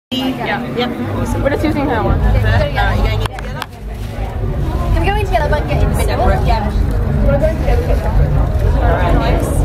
Yeah. Yep. We're just using her one. You going in together? Can we go in together but get in the middle? Yeah. We're going together. Alright, next.